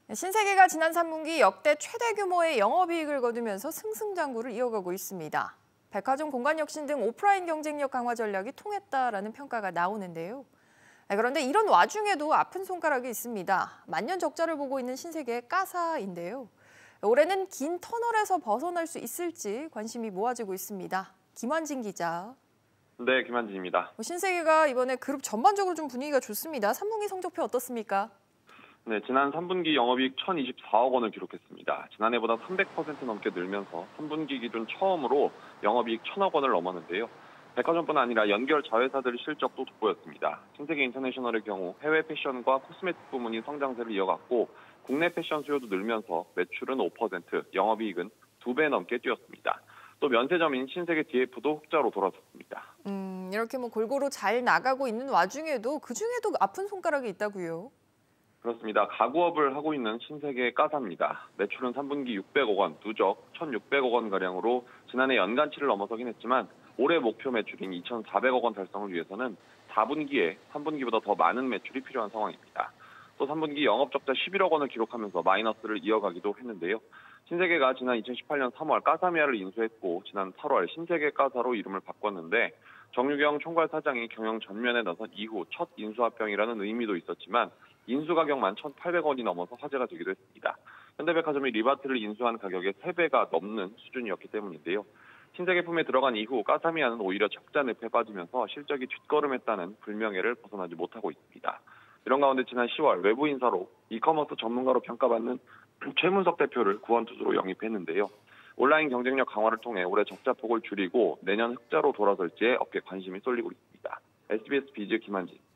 신세계가 지난 3분기 역대 최대 규모의 영업이익을 거두면서 승승장구를 이어가고 있습니다. 백화점 공간혁신 등 오프라인 경쟁력 강화 전략이 통했다라는 평가가 나오는데요. 그런데 이런 와중에도 아픈 손가락이 있습니다. 만년 적자를 보고 있는 신세계의 까사인데요. 올해는 긴 터널에서 벗어날 수 있을지 관심이 모아지고 있습니다. 김환진 기자. 네, 김환진입니다. 신세계가 이번에 그룹 전반적으로 좀 분위기가 좋습니다. 3분기 성적표 어떻습니까? 네, 지난 3분기 영업이익 1,024억 원을 기록했습니다. 지난해보다 300% 넘게 늘면서 3분기 기준 처음으로 영업이익 1,000억 원을 넘었는데요. 백화점뿐 아니라 연결 자회사들의 실적도 돋보였습니다. 신세계 인터내셔널의 경우 해외 패션과 코스메틱 부문이 성장세를 이어갔고 국내 패션 수요도 늘면서 매출은 5%, 영업이익은 2배 넘게 뛰었습니다. 또 면세점인 신세계 DF도 흑자로 돌아섰습니다. 이렇게 골고루 잘 나가고 있는 와중에도 그중에도 아픈 손가락이 있다고요? 그렇습니다. 가구업을 하고 있는 신세계 까사입니다. 매출은 3분기 600억 원, 누적 1,600억 원가량으로 지난해 연간치를 넘어서긴 했지만 올해 목표 매출인 2,400억 원 달성을 위해서는 4분기에 3분기보다 더 많은 매출이 필요한 상황입니다. 또 3분기 영업적자 11억 원을 기록하면서 마이너스를 이어가기도 했는데요. 신세계가 지난 2018년 3월 까사미아를 인수했고 지난 8월 신세계 까사로 이름을 바꿨는데 정유경 총괄 사장이 경영 전면에 나선 이후 첫 인수합병이라는 의미도 있었지만 인수 가격만 1,800원이 넘어서 화제가 되기도 했습니다. 현대백화점이 리바트를 인수한 가격의 3배가 넘는 수준이었기 때문인데요. 신세계품에 들어간 이후 까사미아는 오히려 적자 늪에 빠지면서 실적이 뒷걸음했다는 불명예를 벗어나지 못하고 있습니다. 이런 가운데 지난 10월 외부 인사로 이커머스 전문가로 평가받는 최문석 대표를 구원투수로 영입했는데요. 온라인 경쟁력 강화를 통해 올해 적자폭을 줄이고 내년 흑자로 돌아설지에 업계 관심이 쏠리고 있습니다. SBS 비즈 김한진.